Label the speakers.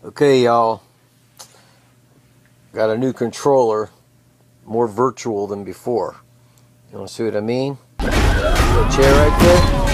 Speaker 1: Okay, y'all, got a new controller, more virtual than before. You want to see what I mean? A chair right there.